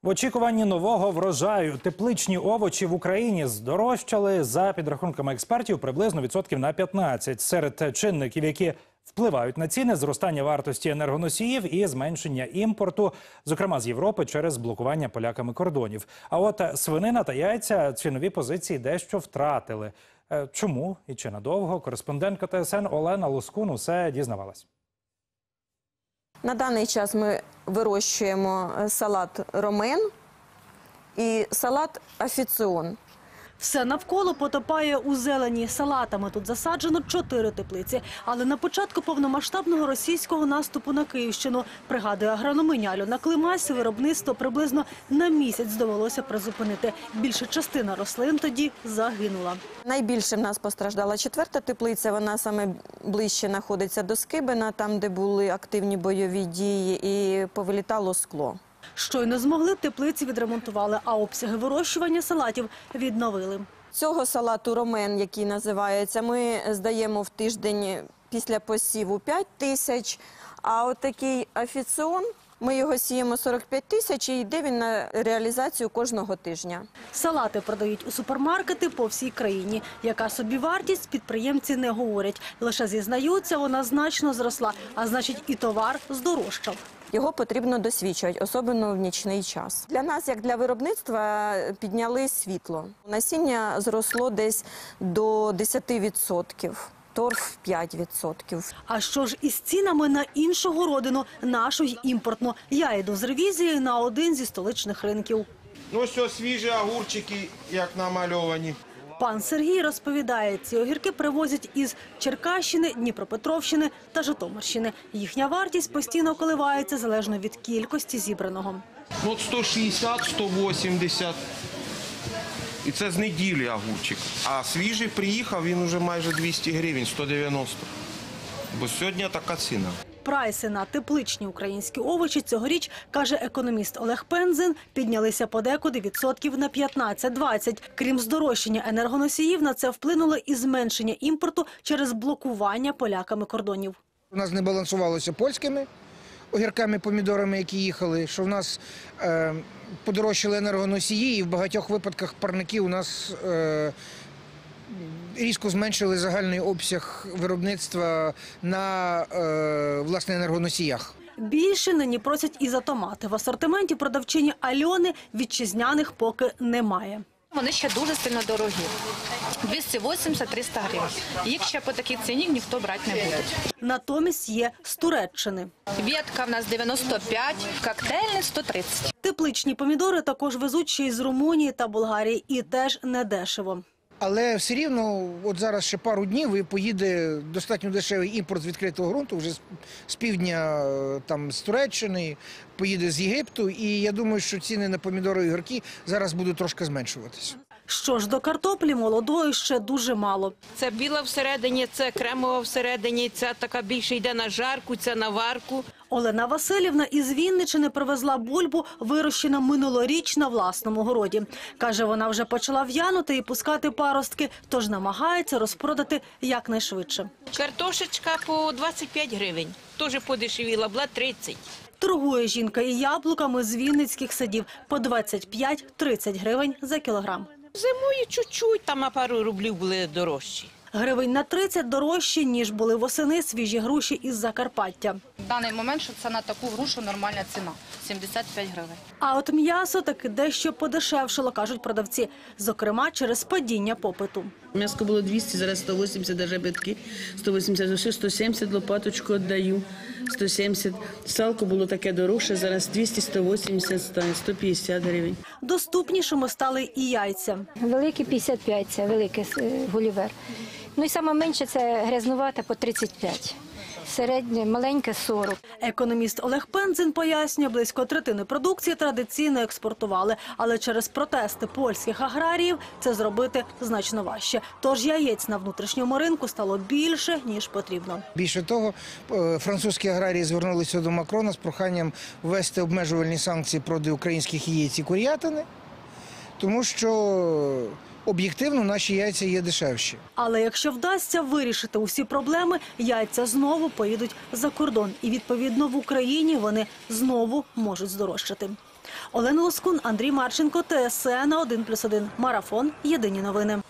В очікуванні нового врожаю тепличні овочі в Україні здорожчали, за підрахунками експертів, приблизно відсотків на 15. Серед чинників, які впливають на ціни, зростання вартості енергоносіїв і зменшення імпорту, зокрема з Європи, через блокування поляками кордонів. А от свинина та яйця цінові позиції дещо втратили. Чому і чи надовго? Кореспондентка ТСН Олена Лоскун усе дізнавалась. На даний час ми вирощуємо салат ромен і салат афіціон. Все навколо потопає у зелені. Салатами тут засаджено 4 теплиці. Але на початку повномасштабного російського наступу на Київщину, пригадує агрономиня Альона Климась, виробництво приблизно на місяць довелося призупинити. Більша частина рослин тоді загинула. Найбільше в нас постраждала 4-та теплиця, вона саме ближче знаходиться до Скибина, там, де були активні бойові дії, і повилітало скло. Щойно змогли, теплиці відремонтували, а обсяги вирощування салатів відновили. Цього салату ромен, який називається, ми здаємо в тиждень після посіву 5 тисяч, а отакий афіціон, ми його сіємо 45 тисяч і йде він на реалізацію кожного тижня. Салати продають у супермаркети по всій країні. Яка собівартість, підприємці не говорять. Лише зізнаються, вона значно зросла, а значить і товар здорожчав. Його потрібно досвідчувати, особливо в нічний час. Для нас, як для виробництва, підняли світло. Насіння зросло десь до 10%. Торф 5%. А що ж із цінами на іншу городину, нашу й імпортну? Я йду з ревізією на один зі столичних ринків. Ну, все, свіжі огурчики, як намальовані. Пан Сергій розповідає, ці огірки привозять із Черкащини, Дніпропетровщини та Житомирщини. Їхня вартість постійно коливається залежно від кількості зібраного. Ну, 160, 180. І це з неділі огурчик. А свіжий приїхав, він вже майже 200 гривень, 190. Бо сьогодні така ціна. Прайси на тепличні українські овочі цьогоріч, каже економіст Олег Пензин, піднялися подекуди відсотків на 15-20. Крім здорожчання енергоносіїв, на це вплинуло і зменшення імпорту через блокування поляками кордонів. У нас не балансувалося польськими огірками, помідорами, які їхали, що в нас подорожчали енергоносії, і в багатьох випадках парники у нас різко зменшили загальний обсяг виробництва на, власне, енергоносіях. Більше нині просять і за томати. В асортименті продавчині Альони вітчизняних поки немає. Вони ще дуже сильно дорогі. 280-300 гривень. Їх ще по такій ціні ніхто брати не буде. Натомість є з Туреччини. Ветка в нас 95, коктейльний 130. Тепличні помідори також везуть ще із Румунії та Болгарії. І теж недешево. Але все рівно, от зараз ще пару днів і поїде достатньо дешевий імпорт з відкритого ґрунту, вже з півдня, там, з Туреччини, поїде з Єгипту. І я думаю, що ціни на помідори і огірки зараз будуть трошки зменшуватися. Що ж до картоплі, молодої ще дуже мало. Це біла всередині, це кремова всередині, ця така більше йде на жарку, ця на варку. Олена Василівна із Вінничини привезла бульбу, вирощену минулоріч на власному городі. Каже, вона вже почала в'янути і пускати паростки, тож намагається розпродати якнайшвидше. Картошечка по 25 гривень, теж подешевіла, була 30. Торгує жінка і яблуками з вінницьких садів по 25-30 гривень за кілограм. Зимою чуть-чуть, там пару рублів були дорожчі. Гривень на 30 дорожчі, ніж були восени свіжі груші із Закарпаття. В даний момент, що це на таку грушу нормальна ціна – 75 гривень. А от м'ясо таки дещо подешевшало, кажуть продавці, зокрема через падіння попиту. М'ясо було 200, зараз 180, даже битки, 180, 170 лопаточку віддаю, 170. Салко було таке дорожче, зараз 200, 180, 150 гривень. Доступнішими стали і яйця. Великі 55, це великий гулівер. Ну і саме менше це грязнувата по 35. Середнє, маленьке 40. Економіст Олег Пензин пояснює, близько третини продукції традиційно експортували, але через протести польських аграріїв це зробити значно важче. Тож яєць на внутрішньому ринку стало більше, ніж потрібно. Більше того, французькі аграрії звернулися до Макрона з проханням ввести обмежувальні санкції проти українських яєць і курятини, тому що об'єктивно наші яйця є дешевші. Але якщо вдасться вирішити усі проблеми, яйця знову поїдуть за кордон. І, відповідно, в Україні вони знову можуть здорожчати. Олена Лоскун, Андрій Марченко, ТСН 1+1. Марафон. Єдині новини.